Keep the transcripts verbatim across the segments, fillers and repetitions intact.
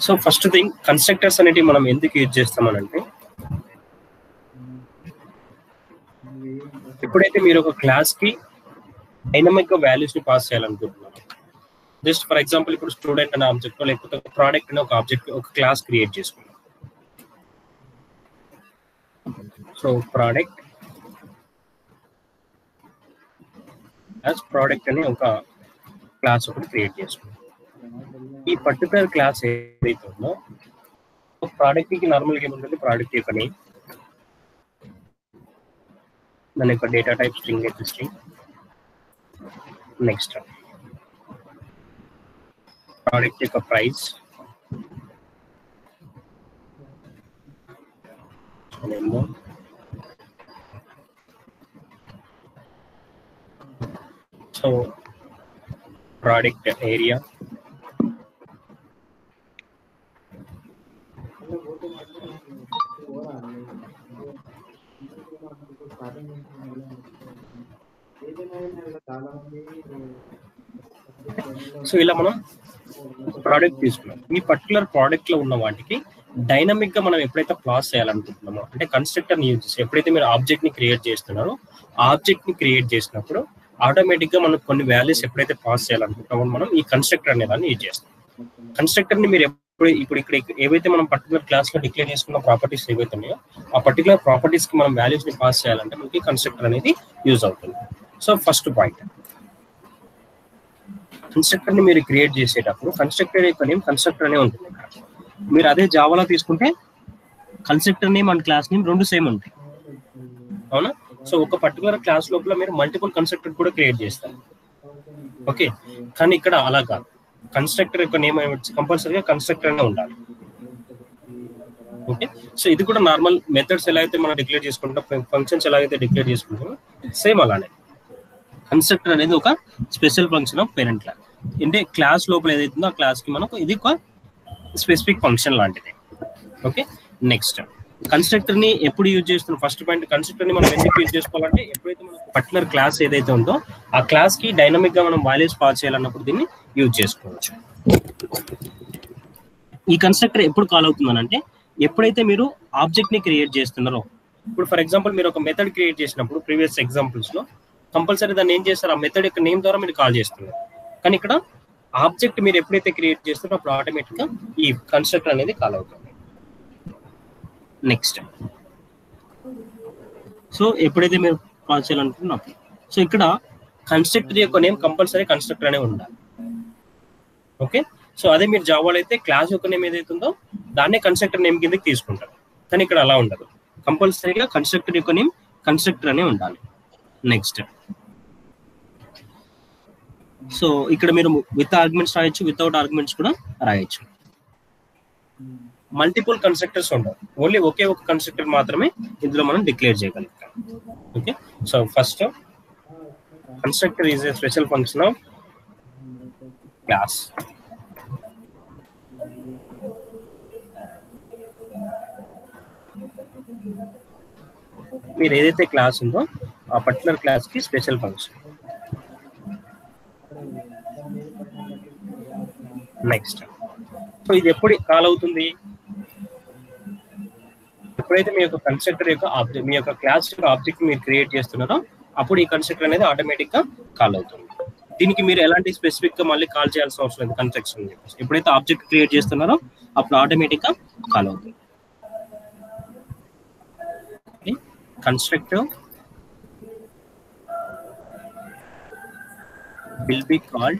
So first thing constructors అనేటివి మనం ఎందుకు యూజ్ చేస్తామనంటే, ఎప్పుడైతే మీరు ఒక క్లాస్ కి డైనమిక్ గా వాల్యూస్ ని పాస్ చేయాలనుకుంటున్నారు, జస్ట్ ఫర్ ఎగ్జాంపుల్ ఇప్పుడు స్టూడెంట్ అనే ఆబ్జెక్ట్ లేకపోతే ఒక ప్రోడక్ట్ అనే ఒక ఆబ్జెక్ట్ ఒక క్లాస్ క్రియేట్ చేసుకున్నాం. సో ప్రోడక్ట్ యాజ్ ప్రోడక్ట్ అని ఒక క్లాస్ ఒకటి క్రియేట్ చేసుకున్నాం. ఈ పర్టికులర్ క్లాస్ ఏదైతే ఉందో ప్రోడక్ట్ కి నార్మల్గా ఏముంటుంది, ప్రోడక్ట్ యొక్క నేమ్, దాని యొక్క డేటా టైప్ స్ట్రింగ్ అయితే స్ట్రింగ్, నెక్స్ట్ ప్రోడక్ట్ యొక్క price, so product area, so ఇలా మనం ప్రోడక్ట్ తీసుకున్నాం. ఈ పర్టికులర్ ప్రోడక్ట్ లో ఉన్న వాటికి డైనమిక్ గా మనం ఎప్పుడైతే క్లాస్ చేయాలనుకుంటున్నామో, అంటే కన్స్ట్రక్టర్ ని యూజ్ చేసి ఎప్పుడైతే మీరు ఆబ్జెక్ట్ ని క్రియేట్ చేస్తున్నారో, ఆబ్జెక్ట్ ని క్రియేట్ చేసినప్పుడు ఆటోమేటిక్ గా మనం కొన్ని వాల్యూస్ ఎప్పుడైతే పాస్ చేయాలనుకుంటున్నామో మనం ఈ కన్స్ట్రక్టర్ అనే దాన్ని యూజ్ చేస్తాం. కన్స్ట్రక్టర్ ని మీరు ఎప్పుడు ఇప్పుడు ఇక్కడ ఏవైతే మనం పర్టికులర్ క్లాస్ లో డిక్లేర్ చేసుకున్న ప్రాపర్టీస్ ఏవైతే ఉన్నాయో ఆ పర్టికులర్ ప్రాపర్టీస్ కి మనం వాల్యూస్ ని పాస్ చేయాలంటే మనకి కన్స్ట్రక్టర్ అనేది యూజ్ అవుతుంది. సో ఫస్ట్ పాయింట్, కన్స్ట్రక్టర్ ని మీరు క్రియేట్ చేసేటప్పుడు కన్స్ట్రక్టర్ యొక్క నేమ్ కన్స్ట్రక్టర్ అనే ఉంటుంది. మీరు అదే జావాలో తీసుకుంటే constructor name and class name రెండు సేమ్ ఉంటాయి, అవునా? సో ఒక పర్టికులర్ క్లాస్ లోపల మీరు మల్టిపుల్ కన్స్ట్రక్టర్ కూడా క్రియేట్ చేస్తారు, ఓకే. కానీ ఇక్కడ అలా కాదు, కన్స్ట్రక్టర్ యొక్క నేమ్ కంపల్సరీగా కన్స్ట్రక్టర్ అనే ఉండాలి, ఓకే. సో ఇది కూడా నార్మల్ మెథడ్స్ ఎలా అయితే మనం డిక్లేర్ చేసుకుంటాం, ఫంక్షన్స్ ఎలా అయితే డిక్లేర్ చేసుకుంటామో సేమ్ అలానే కన్స్ట్రక్టర్ అనేది ఒక special function of parent class. అంటే క్లాస్ లోపల ఏదైతుందో ఆ క్లాస్ కి మనకు ఇది ఒక స్పెసిఫిక్ ఫంక్షన్ లాంటిది, ఓకే. నెక్స్ట్ కన్స్ట్రక్టర్ ని ఎప్పుడు యూజ్ చేస్తున్నాం, ఫస్ట్ పాయింట్ కన్స్ట్రక్టర్ ని మనం ఎందుకు యూజ్ చేసుకోవాలంటే ఎప్పుడైతే మనం పర్టికులర్ క్లాస్ ఏదైతే ఉందో ఆ క్లాస్ కి డైనమిక్ గా మనం వాల్యూస్ పాస్ చేయాలన్నప్పుడు దీన్ని యూజ్ చేసుకోవచ్చు. ఈ కన్స్ట్రక్టర్ ఎప్పుడు కాల్ అవుతుందనంటే ఎప్పుడైతే మీరు ఆబ్జెక్ట్ ని క్రియేట్ చేస్తున్నారో, ఇప్పుడు ఫర్ ఎగ్జాంపుల్ మీరు ఒక మెథడ్ క్రియేట్ చేసినప్పుడు ప్రీవియస్ ఎగ్జాంపుల్స్ లో కంపల్సరీ దాన్ని ఏం చేస్తారు, ఆ మెథడ్ యొక్క నేమ్ ద్వారా మీరు కాల్ చేస్తున్నారు. కానీ ఇక్కడ ఆబ్జెక్ట్ మీరు ఎప్పుడైతే క్రియేట్ చేస్తారో అప్పుడు ఆటోమేటిక్ గా ఈ కన్స్ట్రక్టర్ అనేది కాల్ అవుతుంది. నెక్స్ట్ సో ఎప్పుడైతే మీరు కాల్ చేయాలనుకుంటున్నప్పుడు, సో ఇక్కడ కన్స్ట్రక్టర్ యొక్క నేమ్ కంపల్సరీ కన్స్ట్రక్టర్ అనే ఉండాలి, ఓకే. సో అదే మీరు జావాలో అయితే క్లాస్ యొక్క నేమ్ ఏదైతే ఉందో దాన్నే కన్స్ట్రక్టర్ నేమ్ కిందకి తీసుకుంటారు. కానీ ఇక్కడ అలా ఉండదు, కంపల్సరీగా కన్స్ట్రక్టర్ యొక్క నేమ్ కన్స్ట్రక్టర్ అనే ఉండాలి. నెక్స్ట్ సో ఇక్కడ మీరు విత్ ఆర్గ్యుమెంట్స్ రాయొచ్చు, వితౌట్ ఆర్గ్యుమెంట్స్ కూడా రాయొచ్చు. మల్టిపుల్ కన్స్ట్రక్టర్స్ ఉండవు, ఓన్లీ ఒకే ఒక కన్స్ట్రక్టర్ మాత్రమే ఇందులో మనం డిక్లేర్ చేయగలుగుతాం, okay. So first constructor is a special function of class. మీరు ఏదైతే క్లాస్ ఉందో ఆ పర్టికులర్ క్లాస్ కి స్పెషల్ ఫంక్షన్. నెక్స్ట్ సో ఇది ఎప్పుడు కాల్ అవుతుంది, ఎప్పుడైతే మీ యొక్క కన్స్ట్రక్టర్ యొక్క ఆబ్జెక్ట్ మీ యొక్క క్లాస్ యొక్క ఆబ్జెక్ట్ మీరు క్రియేట్ చేస్తున్నారో అప్పుడు ఈ కన్స్ట్రక్టర్ అనేది ఆటోమేటిక్ గా కాల్ అవుతుంది. దీనికి మీరు ఎలాంటి స్పెసిఫిక్ గా మళ్ళీ కాల్ చేయాల్సిన అవసరం లేదు, కన్స్ట్రక్షన్ ఎప్పుడైతే ఆబ్జెక్ట్ క్రియేట్ చేస్తున్నారో అప్పుడు ఆటోమేటిక్ గా కాల్ అవుతుంది. Constructor will be called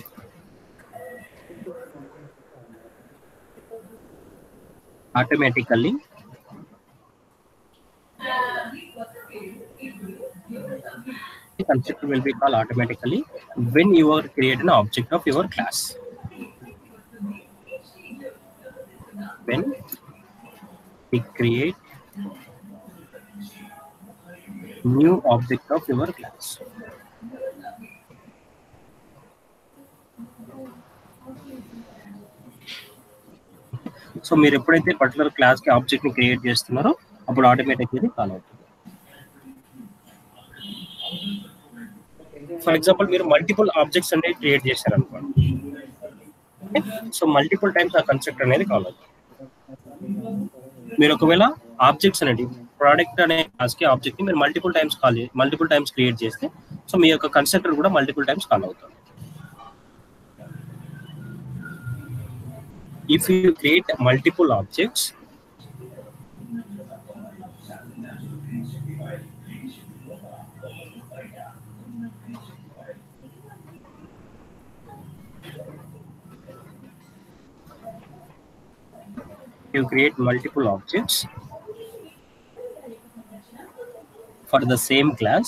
automatically the constructor will be called automatically when you are create an object of your class. When we create new object of your class. So మీరు ఎప్పుడైతే particular class కి object ని create చేస్తున్నారో అప్పుడు automatic ఇది call అవుతుంది. For example మీరు multiple objects అనేది క్రియేట్ చేశారు అనుకోండి, సో మల్టిపుల్ టైమ్స్ ఆ కన్స్ట్రక్టర్ అనేది కాల్ అవుతుంది. మీరు ఒకవేళ ఆబ్జెక్ట్స్ అనేది ప్రోడక్ట్ అనే క్లాస్ కి ఆబ్జెక్ట్ ని మీరు multiple times call multiple times create చేస్తే సో మీ యొక్క కన్స్ట్రక్టర్ కూడా మల్టిపుల్ టైమ్స్ కాల్ అవుతుంది. If you create multiple objects, you create multiple objects for the same class.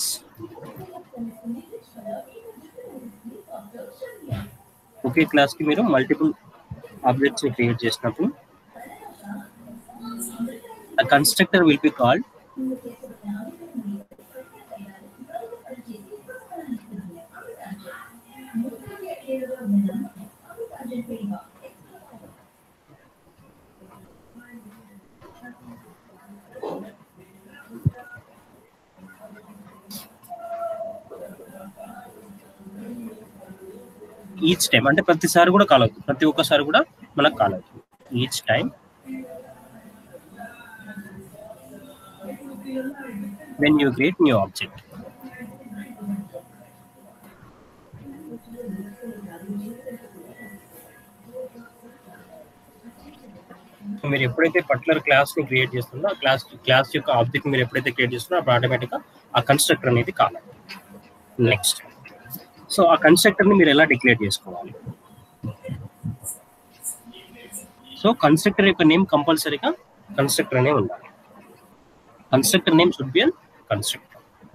Okay, class ki meeru multiple objects ni create చేసినప్పుడు a constructor will be called each time, అంటే ప్రతిసారి కూడా call అవుతుంది, ప్రతి ఒక్కసారి కూడా మనకు కాల్ అవుతుంది. Each time when you create new object. మీరు ఎప్పుడైతే పర్టికులర్ క్లాస్ ని క్రియేట్ చేస్తుందో ఆ క్లాస్ క్లాస్ యొక్క ఆబ్జెక్ట్ మీరు ఎప్పుడైతే క్రియేట్ చేస్తుందో అప్పుడు ఆటోమేటిక్ గా ఆ కన్స్ట్రక్టర్ అనేది కాల్ అవుతుంది. నెక్స్ట్, సో ఆ కన్స్ట్రక్టర్ ని మీరు ఎలా డిక్లేర్ చేసుకోవాలి? సో కన్స్ట్రక్టర్ యొక్క నేమ్ కంపల్సరీగా కన్స్ట్రక్టర్ అనే ఉండాలి. Constructor name should be an constructor.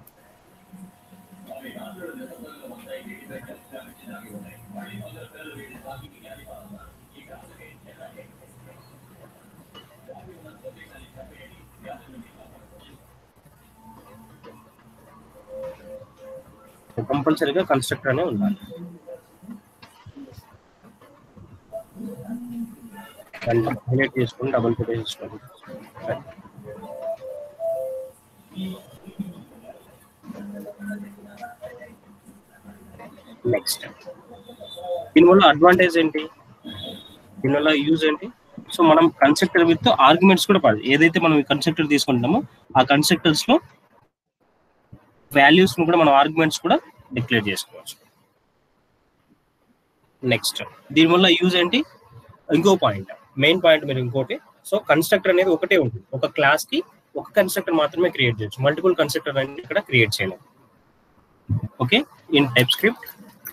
కంపల్సరీగా కన్స్ట్రక్టర్ అనే ఉండాలి. హైలైట్ చేసుకొని డబుల్ క్లిక్ చేసుకోండి. నెక్స్ట్, దీనివల్ల అడ్వాంటేజ్ ఏంటి, దీనివల్ల యూజ్ ఏంటి? సో మనం కన్స్ట్రక్టర్ విత్ ఆర్గ్యుమెంట్స్ కూడా పడాలి. ఏదైతే మనం కన్స్ట్రక్టర్ తీసుకుంటామో ఆ కన్స్ట్రక్టర్స్ లో వాల్యూస్ కూడా మనం ఆర్గ్యుమెంట్స్ కూడా డిక్లేర్ చేసుకోవచ్చు. నెక్స్ట్, దీనివల్ల యూజ్ ఏంటి? ఇంకో పాయింట్, మెయిన్ పాయింట్ మీరు ఇంకోటి, సో కన్స్ట్రక్టర్ అనేది ఒకటే ఉంటుంది. ఒక క్లాస్ కి ఒక కన్స్ట్రక్టర్ మాత్రమే క్రియేట్ చేయొచ్చు, మల్టిపుల్ కన్స్ట్రక్టర్ అనేది ఇక్కడ క్రియేట్ చేయలేదు. ఓకే, ఇన్ టైప్ స్క్రిప్ట్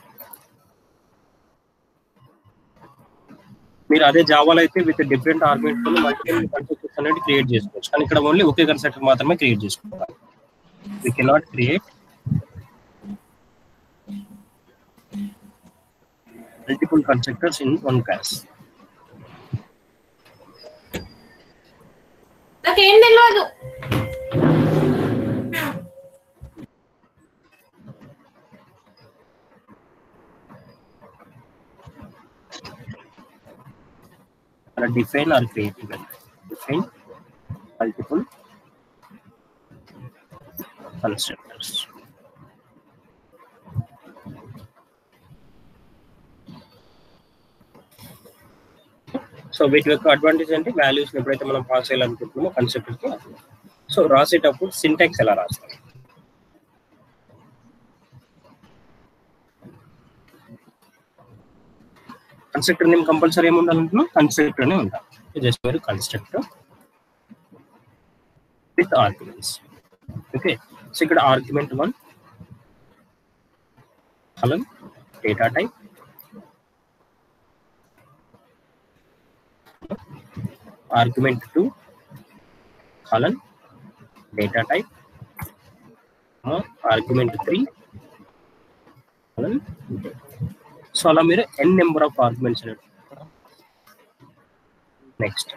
మీరు అదే జావాలో అయితే విత్ డిఫరెంట్ ఆర్గ్యుమెంట్స్ తో మల్టిపుల్ కన్స్ట్రక్టర్స్ అనేది క్రియేట్ చేసుకోవచ్చు, కానీ ఇక్కడ ఓన్లీ ఒకే కన్స్ట్రక్టర్ మాత్రమే క్రియేట్ చేసుకోవాలి. We cannot create multiple constructors in one class. నాకేం తెలియదు. Define or create event. Define multiple constructors. So వీటి యొక్క అడ్వాంటేజ్ అంటే వాల్యూస్ ఎప్పుడైతే మనం పాస్ చేయాలనుకుంటున్నామో కన్స్ట్రక్టర్ కి, సో రాసేటప్పుడు సింటాక్స్ ఎలా రాస్తాం? కన్స్ట్రక్టర్ నేమ్ కంపల్సరీ ఏమి ఉండాలంటున్నాం? కన్స్ట్రక్టర్ అనే ఉండాలి. జస్ట్ మీరు constructor with arguments. Okay, so ఇక్కడ argument one colon data type, argument two colon data type, uh, argument three colon data. So అలా మీరు n number of arguments. Next,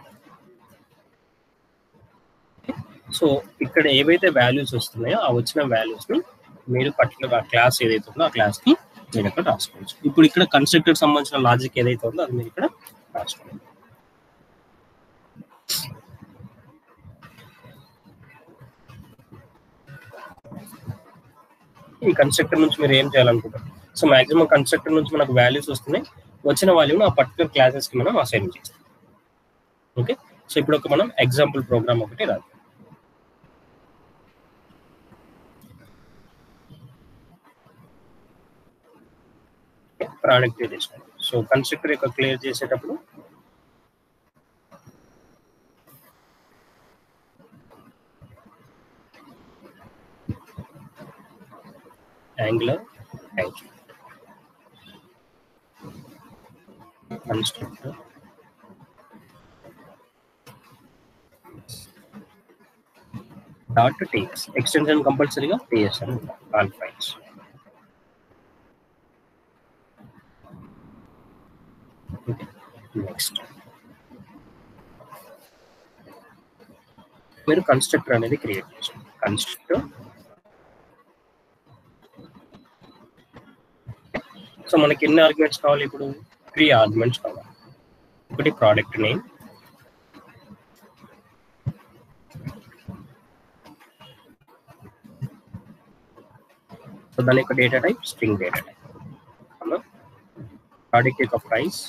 so ఇక్కడ ఏవైతే values వస్తున్నాయో ఆ వచ్చిన వాల్యూస్ ని మీరు పర్టికులర్ ఆ క్లాస్ ఏదైతే ఉందో ఆ క్లాస్ కి మీరు ఇక్కడ రాసుకోవచ్చు. ఇప్పుడు ఇక్కడ కన్స్ట్రక్టర్ సంబంధించిన లాజిక్ ఏదైతే ఉందో అది మీరు ఇక్కడ రాసుకోండి. ఈ కన్స్ట్రక్టర్ నుంచి మీరు ఏం చేయాలనుకుంటారు? సో మాక్సిమం కన్స్ట్రక్టర్ నుంచి మనకు వాల్యూస్ వస్తున్నాయి, వచ్చిన వాల్యూని ఆ పర్టికులర్ క్లాసెస్ కి మనం అసైన్ చేస్తాం. ఓకే, సో ఇప్పుడు ఒక మనం ఎగ్జాంపుల్ ప్రోగ్రామ్ ఒకటి రాదు. ప్రోడక్ట్ తీసుకోండి. సో కన్స్ట్రక్టర్ యొక్క క్లియర్ చేసేటప్పుడు Angular Angular constructor dot TS extension కంపల్సరీగా టీఎస్ అని ఆల్ ఫైల్స్. నెక్స్ట్ మీరు కన్స్ట్రక్టర్ అనేది క్రియేట్ చేయండి. కన్స్ట్రక్టర్ సో మనకి ఎన్ని ఆర్గ్యుమెంట్స్ కావాలి? ఇప్పుడు త్రీ ఆర్గ్యుమెంట్స్ కావాలి. ఒకటి ప్రోడక్ట్ నేమ్, సో దాని యొక్క data type string data type, product యొక్క ప్రైస్,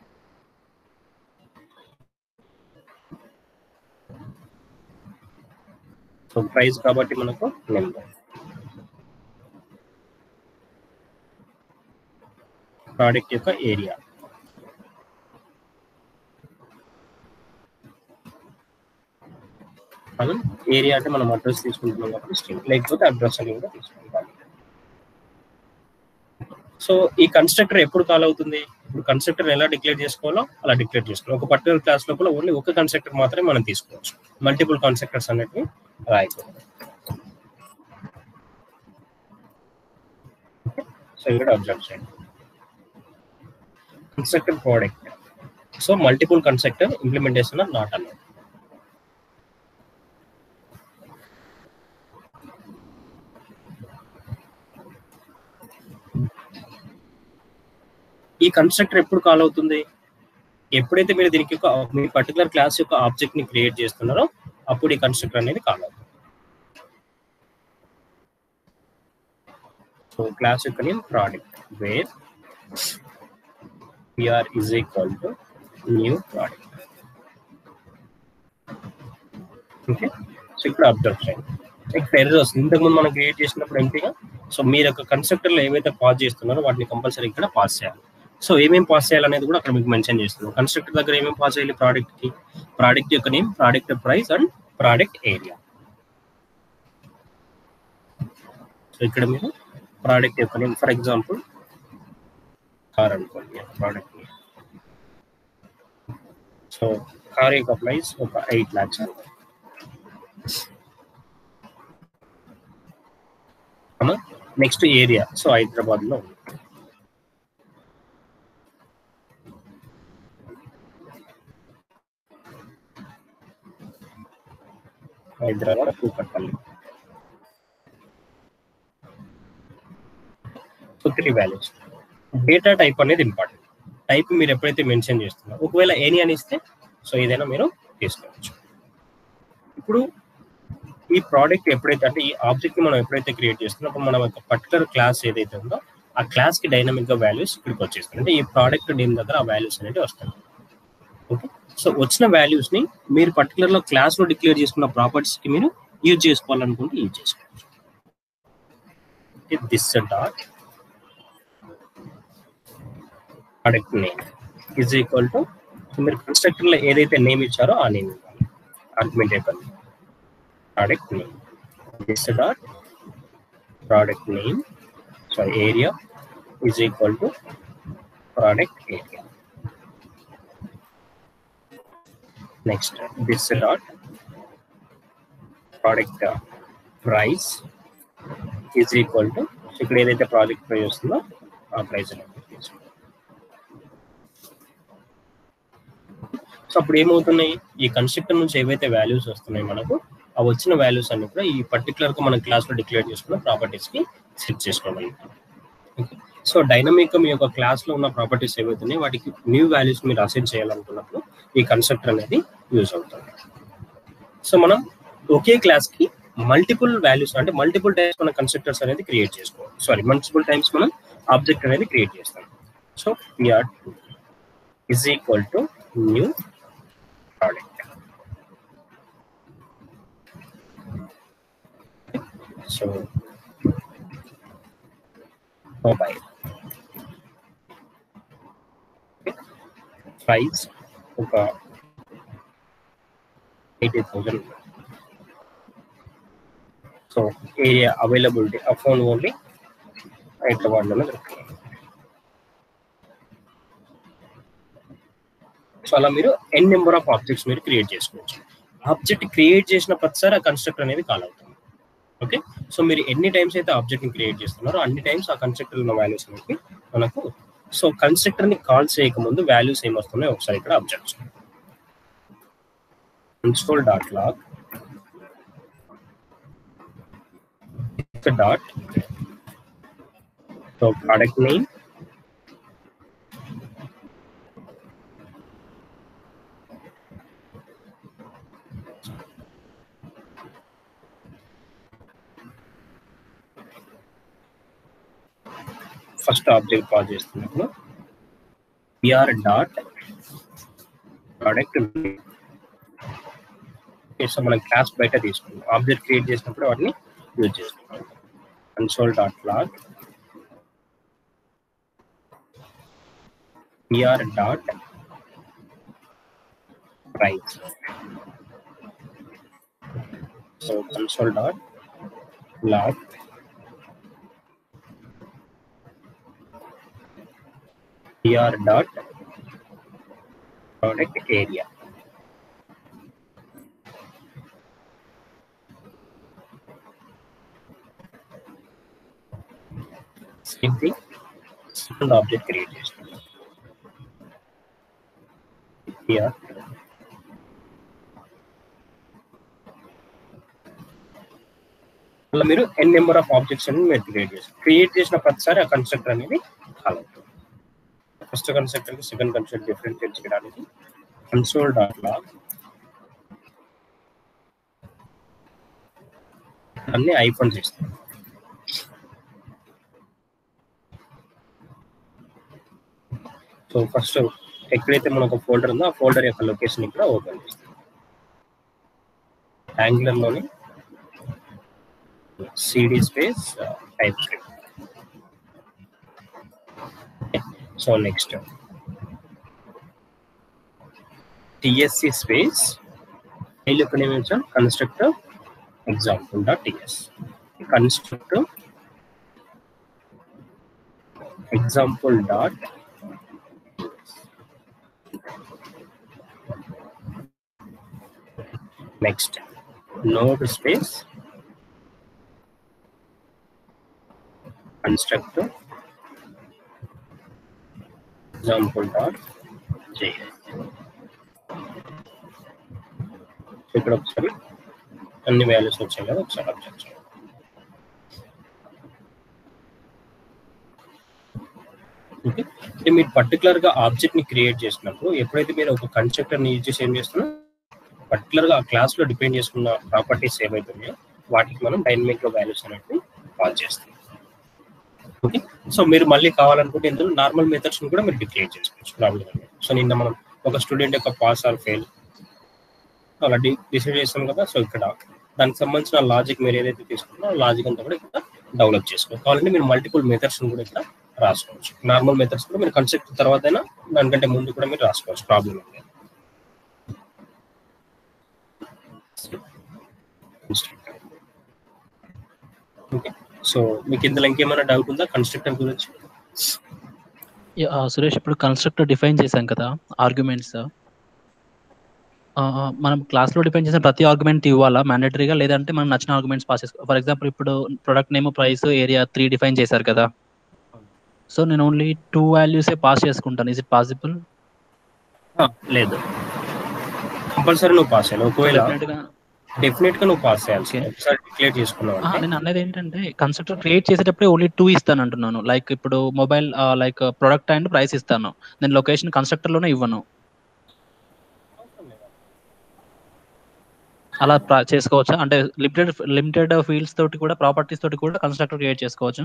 సో ప్రైస్ కాబట్టి మనకు నెంబర్, ప్రోడక్ట్ యొక్క ఏరియా, మనం ఏరియా అంటే మనం అడ్రస్ తీసుకుంటున్నాం కాబట్టి స్ట్రింగ్, లేకపోతే అడ్రస్ అని కూడా తీసుకుంటాం. సో ఈ కన్స్ట్రక్టర్ ఎప్పుడు కాల్ అవుతుంది? ఇప్పుడు కన్స్ట్రక్టర్ ఎలా డిక్లేర్ చేసుకోవాలో అలా డిక్లేర్ చేసుకోవాలి. ఒక పర్టికులర్ క్లాస్ లోపల ఓన్లీ ఒక కన్స్ట్రక్టర్ మాత్రమే మనం తీసుకోవచ్చు, మల్టిపుల్ కన్స్ట్రక్టర్స్ అనేవి రాయకూడదు. సో ఇక్కడ అబ్జర్వ్ చేయండి, constructor product, so multiple constructor implementation are not allowed. ఈ కన్స్ట్రక్టర్ ఎప్పుడు కాల్ అవుతుంది? ఎప్పుడైతే మీరు దీనికి ఒక మీ పర్టికులర్ క్లాస్ యొక్క ఆబ్జెక్ట్ ని క్రియేట్ చేస్తున్నారో అప్పుడు ఈ కన్స్ట్రక్టర్ అనేది కాల్ అవుతుంది. సో క్లాస్ యొక్క name product, where pr is equal to new product. Okay, so ఇక్కడ అబ్జర్వ్ చేయండి, ఇక్కడ ఎర్రర్ వస్తుంది. ఇంతకుముందు మనం క్రియేట్ చేసినప్పుడు ఎంపీగా సో మీరు యొక్క కన్స్ట్రక్టర్లో ఏవైతే పాస్ చేస్తున్నారో వాటిని కంపల్సరీ ఇక్కడ పాస్ చేయాలి. సో ఏమేమి పాస్ చేయాలనేది కూడా అక్కడ మీకు మెన్షన్ చేస్తున్నాం. కన్స్ట్రక్టర్ దగ్గర ఏమేమి పాస్ చేయాలి? ప్రోడక్ట్ కి ప్రోడక్ట్ యొక్క name, product price and product area. So ఇక్కడ మీరు ప్రోడక్ట్ యొక్క నేమ్, ఫర్ ఎగ్జాంపుల్ కార్ అనుకోండి ప్రోడక్ట్ నేమ్. సో కార్ యొక్క ప్రైస్ ఒక ఎయిట్ లాక్స్ అనుకోండి. నెక్స్ట్ ఏరియా, సో హైదరాబాద్ లో ఉంది. Hyderabad Kukatpally. So three values. Data type అనేది ఇంపార్టెంట్. టైప్ మీరు ఎప్పుడైతే మెన్షన్ చేస్తున్నారో, ఒకవేళ ఎనీ అని ఇస్తే సో ఏదైనా మీరు తీసుకోవచ్చు. ఇప్పుడు ఈ ప్రోడక్ట్ ఎప్పుడైతే అంటే ఈ ఆబ్జెక్ట్ మనం ఎప్పుడైతే క్రియేట్ చేస్తున్నాం అప్పుడు మనం ఒక పర్టికులర్ క్లాస్ ఏదైతే ఉందో ఆ క్లాస్ కి డైనమిక్ గా వాల్యూస్ ఇక్కడికి వచ్చేస్తాయి. అంటే ఈ ప్రోడక్ట్ నేమ్ దగ్గర ఆ వాల్యూస్ అనేవి వస్తాయి. ఓకే, సో వచ్చిన వాల్యూస్ ని మీరు పర్టికులర్ లో క్లాస్ లో డిక్లేర్ చేసుకున్న ప్రాపర్టీస్ కి మీరు యూజ్ చేసుకోవాలనుకుంటే యూజ్ చేసుకోవచ్చు. This dot product name is equal to మీరు కన్స్ట్రక్టర్ లో ఏదైతే నేమ్ ఇచ్చారో ఆ నేమ్ ఇవ్వాలి. ఆర్గ్యుమెంట్ అయిపోయింది product name, this dot product name, so area is equal to product area. Next, this dot product uh, price is equal to, so ఇక్కడ ఏదైతే project price వస్తుందో ఆ ప్రైస్ అనేది తీసుకోండి. సో అప్పుడు ఏమవుతున్నాయి, ఈ కన్స్ట్రక్టర్ నుంచి ఏవైతే వాల్యూస్ వస్తున్నాయి మనకు ఆ వచ్చిన వాల్యూస్ అన్ని కూడా ఈ పర్టికులర్ గా మనం క్లాస్ లో డిక్లేర్ చేసుకున్న ప్రాపర్టీస్ కి సెట్ చేసుకోగలుగుతాం. సో డైనమిక్ గా మీ యొక్క క్లాస్ లో ఉన్న ప్రాపర్టీస్ ఏవైతున్నాయి వాటికి న్యూ వాల్యూస్ మీరు అసైన్ చేయాలనుకున్నప్పుడు ఈ కన్స్ట్రక్టర్ అనేది యూజ్ అవుతుంది. సో మనం ఒకే క్లాస్ కి మల్టిపుల్ వాల్యూస్ అంటే మల్టిపుల్ టైమ్స్ మన కన్స్ట్రక్టర్స్ అనేది క్రియేట్ చేసుకోవాలి. సారీ మల్టిపుల్ టైమ్స్ మనం ఆబ్జెక్ట్ అనేది క్రియేట్ చేస్తాం. So pr is equal to new product. So mobile price ఒక eighty thousand. So area availability ఆ ఫోన్ ఓన్లీ హైదరాబాద్లోనే దొరుకుతుంది. సో అలా మీరు ఎన్ నెంబర్ ఆఫ్ ఆబ్జెక్ట్స్ మీరు క్రియేట్ చేసుకోవచ్చు. ఆబ్జెక్ట్ క్రియేట్ చేసిన ప్రతిసారి ఆ కన్స్ట్రక్టర్ అనేది కాల్ అవుతుంది. ఓకే, సో మీరు ఎన్ని టైమ్స్ అయితే ఆబ్జెక్ట్ని క్రియేట్ చేస్తున్నారో అన్ని టైమ్స్ ఆ కన్స్ట్రక్టర్ ఉన్న వాల్యూస్ అనేవి మనకు. సో కన్స్ట్రక్టర్ని కాల్ చేయకముందు వాల్యూస్ ఏమొస్తున్నాయో ఒకసారి ఇక్కడ అబ్జర్వ్ చేయండి. Console dot log dot so product name first object call చేస్తున్నప్పుడు పిఆర్ డాట్ ప్రోడక్ట్. సో మనం క్లాస్ బయట తీసుకున్నాం, ఆబ్జెక్ట్ క్రియేట్ చేసినప్పుడు వాటిని యూజ్ చేసుకున్నాం. Console dot log PR dot price. So console dot log PR dot product area. Same thing second object create చేస్తున్నాం. PR అలా మీరు ఎన్ నెంబర్ ఆఫ్ ఆబ్జెక్ట్స్ అని మీరు క్రియేట్ చేస్తారు. క్రియేట్ చేసిన ప్రతిసారి ఆ కన్స్ట్రక్టర్ అనేది కాల్ అవుతుంది. ఫస్ట్ కన్స్ట్రక్టర్ కి సెకండ్ కన్స్ట్రక్టర్ డిఫరెన్షియేట్ చేయడానికి కన్సోల్ డాట్ లాగ్ అన్ని ఐఫోన్ చేస్తాం. సో ఫస్ట్ ఎక్కడైతే మనకు ఫోల్డర్ ఉందో ఆ ఫోల్డర్ యొక్క లొకేషన్ ఇక్కడ ఓపెన్ చేస్తాం. యాంగులర్ లోని CD space TypeScript. So next TSC space file యొక్క నేమ్ ఇచ్చాం constructor example dot TS. Constructor example dot next node space constructor example dot JS. ఇక్కడ ఒకసారి అన్ని వాల్యూస్ వచ్చాయి కదా, ఒకసారి అబ్జర్వ్ చేయండి. ఓకే, అంటే మీరు పర్టికులర్ గా ఆబ్జెక్ట్ ని క్రియేట్ చేసినప్పుడు ఎప్పుడైతే మీరు ఒక కన్స్ట్రక్టర్ ని యూజ్ చేసి ఏం చేస్తున్నా పర్టికులర్ గా ఆ క్లాస్ లో డిపెండ్ చేసుకున్న ప్రాపర్టీస్ ఏవైతున్నాయో వాటికి మనం డైనమిక్ లో వాల్యూస్ అనేవి కాల్ చేస్తాం. ఓకే, సో మీరు మళ్ళీ కావాలనుకుంటే ఇందులో నార్మల్ మెథడ్స్ కూడా మీరు డిక్లేర్ చేసుకోవచ్చు ప్రాబ్లం. సో నిన్న మనం ఒక స్టూడెంట్ యొక్క పాస్ ఆర్ ఫెయిల్ అలా డి డిసైడ్ చేస్తాం కదా. సో ఇక్కడ దానికి సంబంధించిన లాజిక్ మీరు ఏదైతే తీసుకున్నారో ఆ లాజిక్ అంతా కూడా ఇక్కడ డెవలప్ చేసుకోవచ్చు. కావాలంటే మీరు మల్టిపుల్ మెథడ్స్ కూడా ఇక్కడ రాసుకోవచ్చు. నార్మల్ మెథడ్స్ కూడా మీరు కన్స్ట్రక్ట్ తర్వాత అయినా దానికంటే ముందు కూడా మీరు రాసుకోవచ్చు, ప్రాబ్లం లేదు. ఓకే, సో మీకు ఇందులో ఇంకేమైనా డౌట్ ఉందా కన్స్ట్రక్టర్ గురించి? సురేష్, ఇప్పుడు కన్స్ట్రక్టర్ డిఫైన్ చేశాం కదా ఆర్గ్యుమెంట్స్, మనం క్లాస్లో డిఫైన్ చేసిన ప్రతి ఆర్గ్యుమెంట్ ఇవ్వాలా మ్యాండేటరీగా, లేదంటే మనం నచ్చిన ఆర్గ్యుమెంట్స్ పాస్ చేసుకో? ఫర్ ఎగ్జాంపుల్ ఇప్పుడు product name, price, area three define చేశారు కదా. సో నేను ఓన్లీ టూ వాల్యూసే పాస్ చేసుకుంటాను. Is it possible? లేదు, కంపల్సరీ నువ్వు పాస్ చేయాలి. ఒకవేళ డెఫినెట్ గా నువ్వు పాస్ చేయాలి. ఒకసారి డిక్లేర్ చేసుకున్నావు. నేను అనేది ఏంటంటే కన్స్ట్రక్టర్ క్రియేట్ చేసేటప్పుడే ఓన్లీ టూ ఇస్తాను అంటున్నాను. లైక్ ఇప్పుడు mobile like product and price ఇస్తాను, నేను లొకేషన్ కన్స్ట్రక్టర్ లోనే ఇవ్వను. అలా చేసుకోవచ్చా? అంటే లిమిటెడ్ లిమిటెడ్ ఫీల్డ్స్ తోటి కూడా, ప్రాపర్టీస్ తోటి కూడా కన్స్ట్రక్టర్ క్రియేట్ చేసుకోవచ్చు.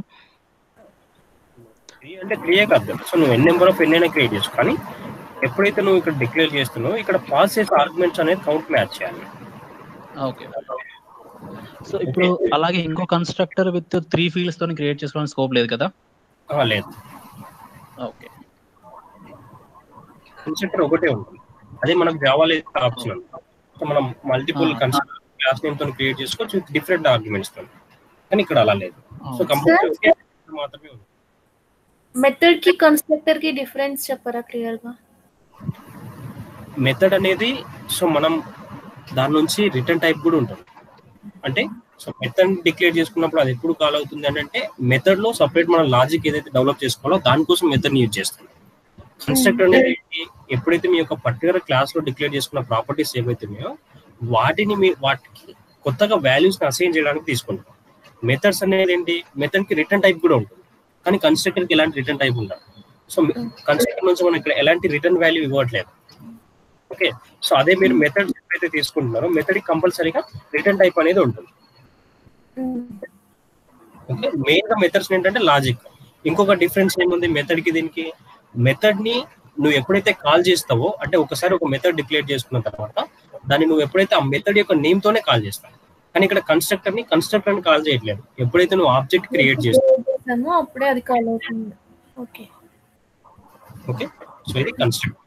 అంటే క్రియేట్ కాదు, సో నువ్వు ఎన్ నెంబర్ ఆఫ్ ఎన్ అయినా క్రియేట్ చేసుకో, కానీ ఎప్పుడైతే నువ్వు ఇక్కడ డిక్లేర్ చేస్తున్నావు ఇక్కడ పాస్ చేసే ఆర్గ్యుమెంట్స్ అనేది కౌంట్ మ్యాచ్ చేయాలి. ఓకే, సో ఇప్పుడు అలాగే ఇంకో కన్స్ట్రక్టర్ విత్ త్రీ ఫీల్డ్స్ తో క్రియేట్ చేసుకోవడానికి స్కోప్ లేదు కదా? లేదు. ఓకే, కన్స్ట్రక్టర్ ఒకటే ఉంటుంది, అదే మనకు జావాలో ఆప్షనల్. సో మనం మల్టిపుల్ కన్స్ట్రక్టర్ క్లాస్ నేమ్ తో క్రియేట్ చేసుకోవచ్చు విత్ డిఫరెంట్ ఆర్గ్యుమెంట్స్ తో, కానీ ఇక్కడ అలా లేదు. సో కంపల్సరీ మాత్రమే ఉంది. మెథడ్ కి కన్స్ట్రక్టర్ కి డిఫరెన్స్ చెప్పరా క్లియర్ గా? మెథడ్ అనేది సో మనం దాని నుంచి రిటర్న్ టైప్ కూడా ఉంటుంది. అంటే సో మెథడ్ డిక్లేర్ చేసుకున్నప్పుడు అది ఎప్పుడు కాల్ అవుతుంది అంటే మెథడ్ లో సపరేట్ మనం లాజిక్ ఏదైతే డెవలప్ చేసుకోవాలో దానికోసం మెథడ్ యూజ్ చేస్తాం. కన్స్ట్రక్టర్ అనేది ఎప్పుడైతే మీ యొక్క పర్టికులర్ క్లాస్ లో డిక్లేర్ చేసుకున్న ప్రాపర్టీస్ ఏవైతే ఉన్నాయో వాటిని మీ వాటికి కొత్తగా వాల్యూస్ ని అసైన్ చేయడానికి తీసుకుంటాం. మెథడ్స్ అనేది ఏంటి, మెథడ్ కి రిటర్న్ టైప్ కూడా ఉంటుంది, కానీ కన్స్ట్రక్టర్ కి ఎలాంటి రిటర్న్ టైప్ ఉండదు. సో కన్స్ట్రక్టర్ నుంచి మనం ఇక్కడ ఎలాంటి రిటర్న్ వాల్యూ ఇవ్వట్లేదు. ఓకే, సో అదే మీరు మెథడ్ ఎప్పుడైతే తీసుకుంటున్నారో మెథడ్ కి కంపల్సరీగా రిటర్న్ టైప్ అనేది ఉంటుంది. ఓకే, మెయిన్ గా మెథడ్స్ ఏంటంటే లాజిక్. ఇంకొక డిఫరెన్స్ ఏముంది మెథడ్ కి దీనికి, మెథడ్ ని నువ్వు ఎప్పుడైతే కాల్ చేస్తావో అంటే ఒకసారి ఒక మెథడ్ డిక్లేర్ చేసుకున్న తర్వాత దాన్ని నువ్వు ఎప్పుడైతే ఆ మెథడ్ యొక్క నేమ్ తోనే కాల్ చేస్తావు, కానీ ఇక్కడ కన్స్ట్రక్టర్ ని కన్స్ట్రక్టర్ ని కాల్ చేయట్లేదు. ఎప్పుడైతే నువ్వు ఆబ్జెక్ట్ క్రియేట్ చేస్తావో అప్పుడే అది కాల్ అవుతుంది. ఓకే ఓకే, సో ఇది కన్స్ట్రక్టర్.